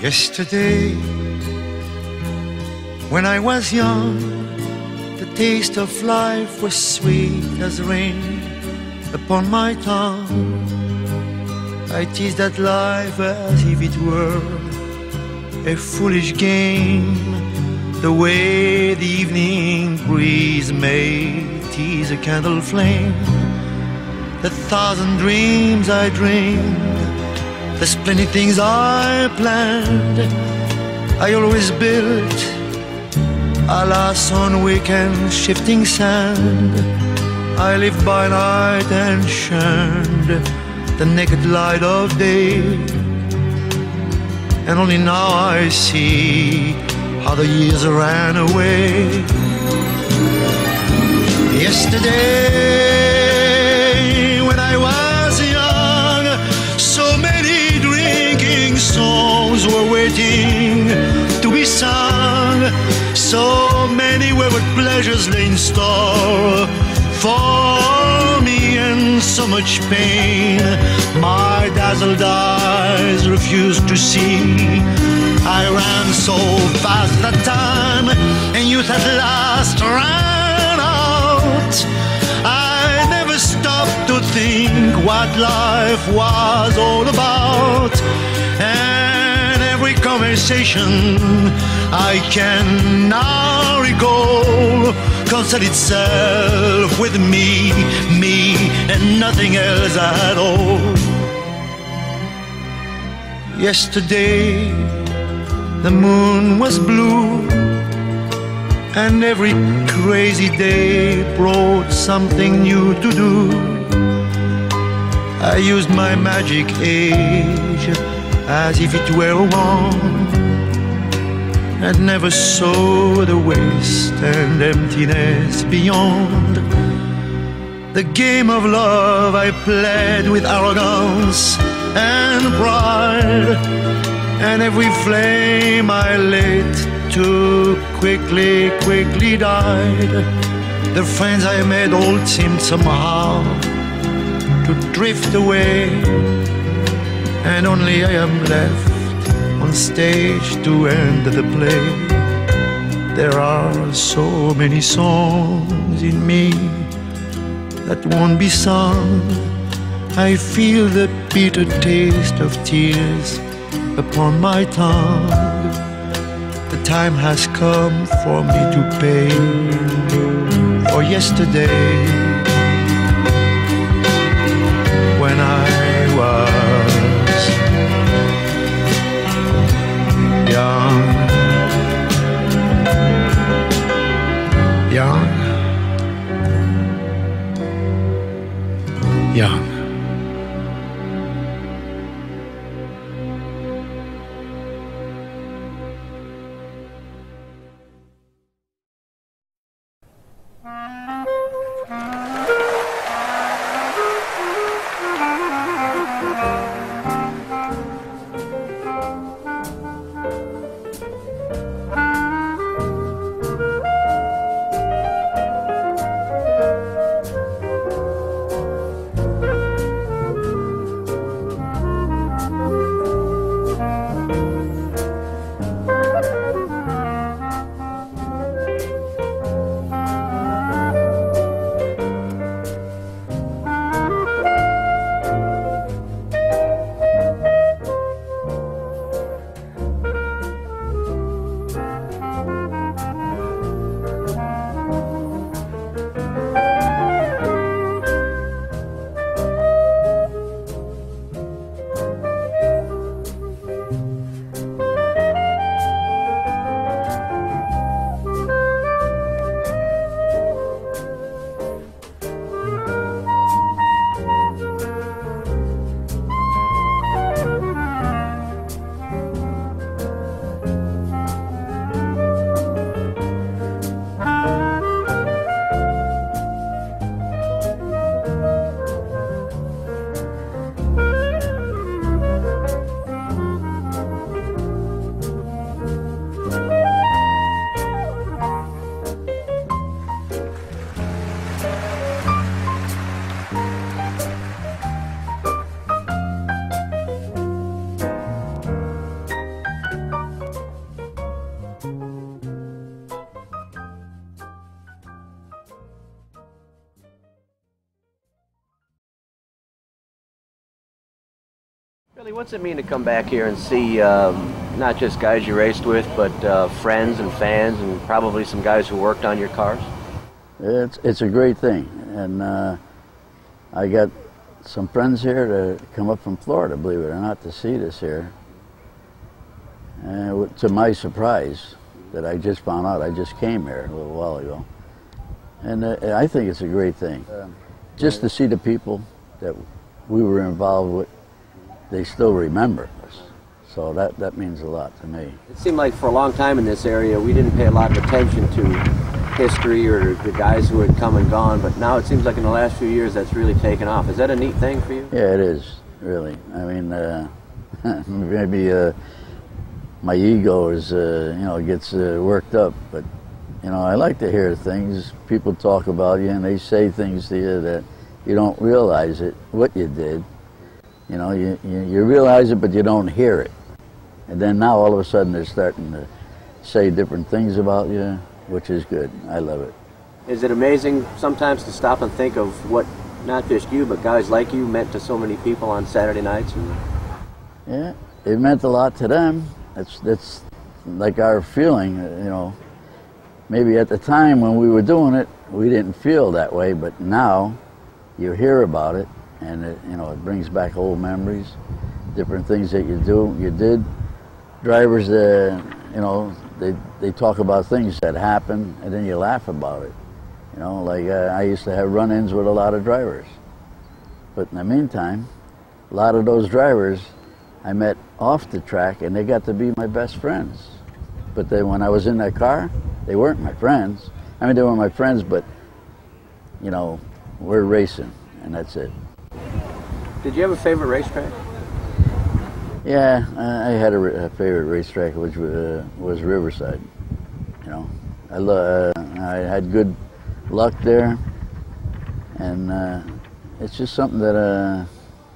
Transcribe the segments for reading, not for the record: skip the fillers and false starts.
Yesterday, when I was young, the taste of life was sweet as rain upon my tongue. I teased at life as if it were a foolish game, the way the evening breeze may tease a candle flame. The thousand dreams I dreamed, the splendid things I planned, I always built, alas, on weekend shifting sand. I lived by night and shunned the naked light of day, and only now I see how the years ran away. Yesterday, when I was young, so many drinking songs were waiting to be sung. So many wayward pleasures lay in store for me, and so much pain my dazzled eyes refused to see. I ran so fast that time, and youth at last ran out. I never stopped to think what life was all about, and every conversation I can now recall concerned itself with me, and nothing else at all. Yesterday, the moon was blue, and every crazy day brought something new to do. I used my magic age as if it were a wand, and never saw the waste and emptiness beyond. The game of love I played with arrogance and pride, and every flame I lit too quickly died. The friends I made all seemed somehow to drift away, and only I am left on stage to end the play. There are so many songs in me that won't be sung. I feel the bitter taste of tears upon my tongue. The time has come for me to pay for yesterday, when I was young, young, young. What's it mean to come back here and see not just guys you raced with, but friends and fans and probably some guys who worked on your cars? It's a great thing, and I got some friends here to come up from Florida, believe it or not, to see this here. And to my surprise, that I just found out, I just came here a little while ago. And I think it's a great thing. Just to see the people that we were involved with, they still remember us. So that means a lot to me. It seemed like for a long time in this area, we didn't pay a lot of attention to history or the guys who had come and gone, but now it seems like in the last few years that's really taken off. Is that a neat thing for you? Yeah, it is, really. I mean, maybe my ego is, gets worked up, but, I like to hear things. People talk about you and they say things to you that you don't realize what you did. You realize it, but you don't hear it. And then now all of a sudden they're starting to say different things about you, which is good. I love it. Is it amazing sometimes to stop and think of what not just you, but guys like you meant to so many people on Saturday nights? Yeah, it meant a lot to them. That's like our feeling, Maybe at the time when we were doing it, we didn't feel that way, but now you hear about it, and it brings back old memories, different things that you did. Drivers, they talk about things that happen, and then you laugh about it. Like I used to have run-ins with a lot of drivers. But in the meantime, a lot of those drivers I met off the track, and they got to be my best friends. But then when I was in that car, they weren't my friends. I mean, they were my friends, but, we're racing, and that's it. Did you have a favorite racetrack? Yeah, I had a favorite racetrack, which was Riverside. I had good luck there, and it's just something that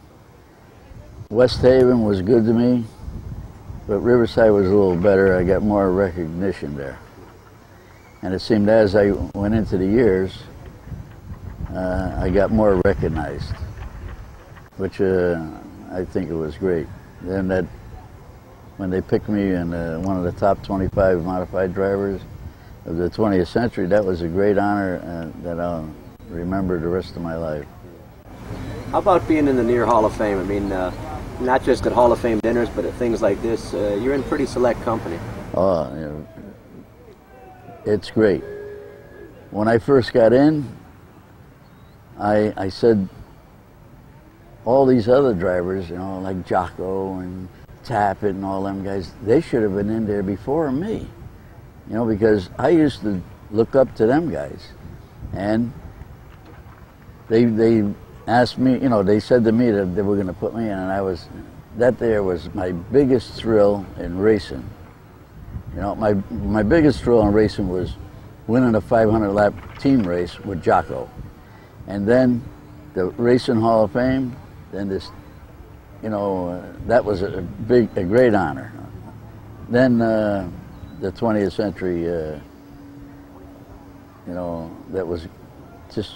West Haven was good to me, but Riverside was a little better. I got more recognition there, and it seemed as I went into the years, I got more recognized, which I think it was great. And that when they picked me in one of the top 25 modified drivers of the 20th century, that was a great honor that I'll remember the rest of my life. How about being in the near Hall of Fame? I mean, not just at Hall of Fame dinners, but at things like this. You're in pretty select company. Oh, it's great. When I first got in, I said, all these other drivers, like Jocko and Tappet and all them guys, they should have been in there before me. Because I used to look up to them guys. And they asked me, they said to me that they were going to put me in, and that there was my biggest thrill in racing. My biggest thrill in racing was winning a 500-lap team race with Jocko. And then the Racing Hall of Fame, then this, that was a great honor. Then the 20th century, that was just,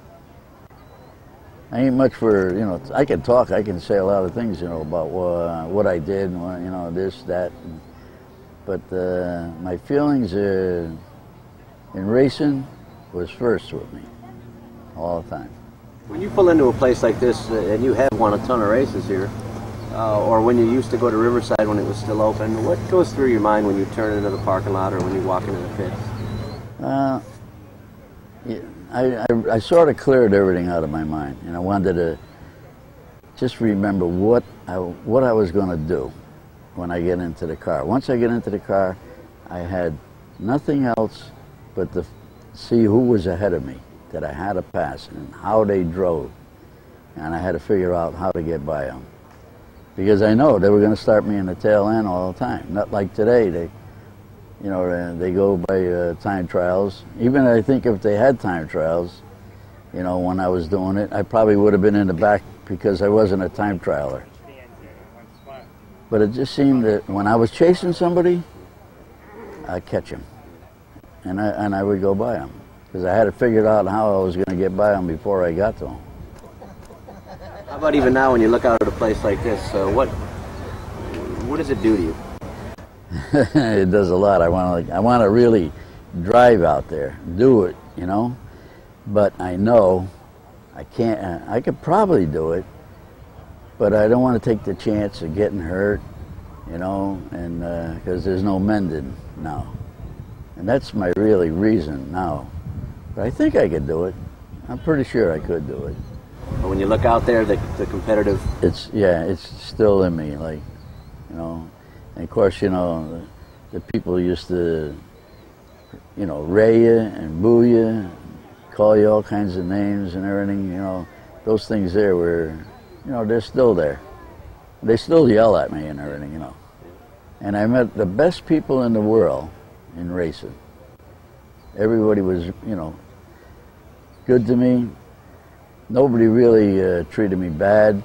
I ain't much for, I can talk, I can say a lot of things, about what I did, and, this, that, but my feelings in racing was first with me, all the time. When you pull into a place like this, and you have won a ton of races here, or when you used to go to Riverside when it was still open, what goes through your mind when you turn into the parking lot or when you walk into the pits? I sort of cleared everything out of my mind, and I wanted to just remember what I was going to do when I get into the car. Once I get into the car, I had nothing else but to see who was ahead of me that I had to pass and how they drove, and I had to figure out how to get by them, because I know they were going to start me in the tail end all the time. Not like today. They go by time trials. Even I think if they had time trials, when I was doing it, I probably would have been in the back because I wasn't a time trialer. But it just seemed that when I was chasing somebody, I'd catch him, and I would go by him, because I had to figure out how I was going to get by him before I got to him. How about even now when you look out at a place like this, What does it do to you? It does a lot. I want to really drive out there, do it, you know. But I know I can't. I could probably do it, but I don't want to take the chance of getting hurt, you know, and because there's no mending now, and that's my really reason now. But I think I could do it. I'm pretty sure I could do it. But when you look out there, the competitive. It's still in me, like, you know. And of course, you know, the people used to, you know, ray you and boo you, call you all kinds of names and everything, you know. Those things there were, you know, they're still there. They still yell at me and everything, you know. And I met the best people in the world in racing. Everybody was, you know, good to me. Nobody really treated me bad.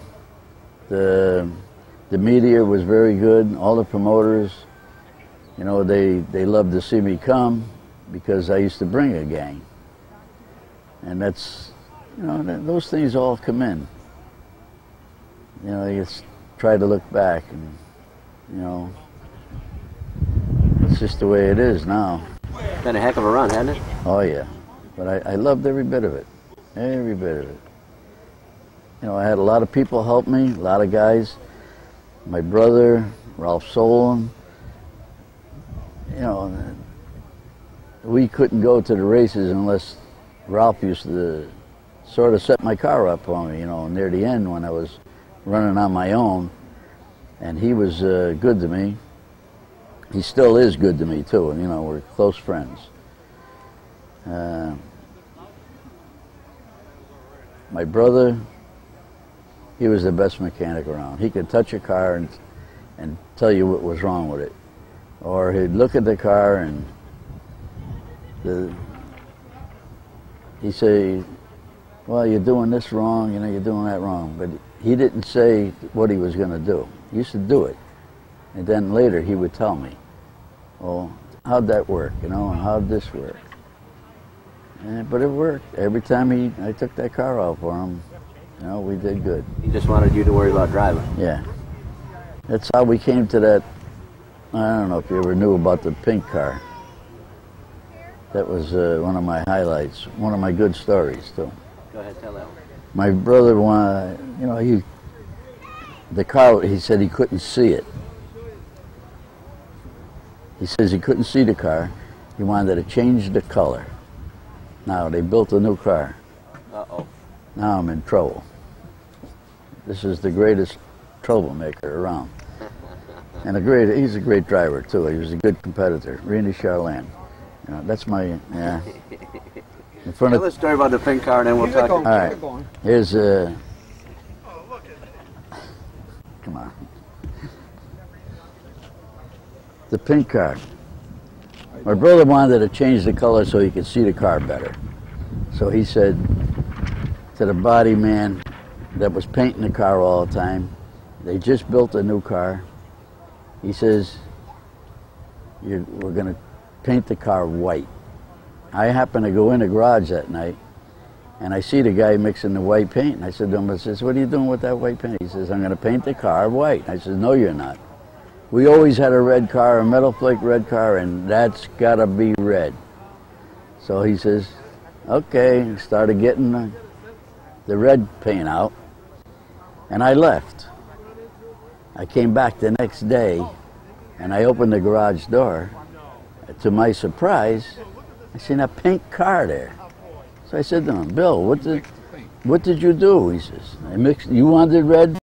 The media was very good. All the promoters, you know, they loved to see me come because I used to bring a gang. And that's, you know, those things all come in. You know, you just try to look back and, you know, it's just the way it is now. Been a heck of a run, hasn't it? Oh, yeah. But I loved every bit of it. Every bit of it. You know, I had a lot of people help me, a lot of guys. My brother, Ralph Solon. You know, we couldn't go to the races unless Ralph used to sort of set my car up for me, you know, near the end when I was running on my own. And he was good to me. He still is good to me, too. And, you know, we're close friends. My brother, he was the best mechanic around. He could touch a car and tell you what was wrong with it. Or he'd look at the car and he'd say, well, you're doing this wrong, you know, you're doing that wrong. But he didn't say what he was going to do. He used to do it. And then later he would tell me, well, how'd that work, you know, and how'd this work? But it worked. Every time I took that car out for him, you know, we did good. He just wanted you to worry about driving. Yeah. That's how we came to that. I don't know if you ever knew about the pink car. That was one of my highlights, one of my good stories, too. Go ahead, tell that one. My brother wanted, you know, the car, he said he couldn't see it. He says he couldn't see the car. He wanted to change the color. Now, they built a new car. Uh-oh. Now I'm in trouble. This is the greatest troublemaker around. And he's a great driver, too. He was a good competitor. Randy Charland. You know, that's my, yeah. In front Tell the story about the pink car and then we'll talk. All right. Here's come on. The pink car. My brother wanted to change the color so he could see the car better. So he said to the body man that was painting the car all the time, they just built a new car. He says, we're going to paint the car white. I happened to go in the garage that night, and I see the guy mixing the white paint. And I said to him, what are you doing with that white paint? He says, I'm going to paint the car white. I said, no, you're not. We always had a red car, a metal flake red car, and that's got to be red. So he says, okay, started getting the red paint out, and I left. I came back the next day, and I opened the garage door. To my surprise, I seen a pink car there. So I said to him, Bill, what did you do? He says, you wanted red?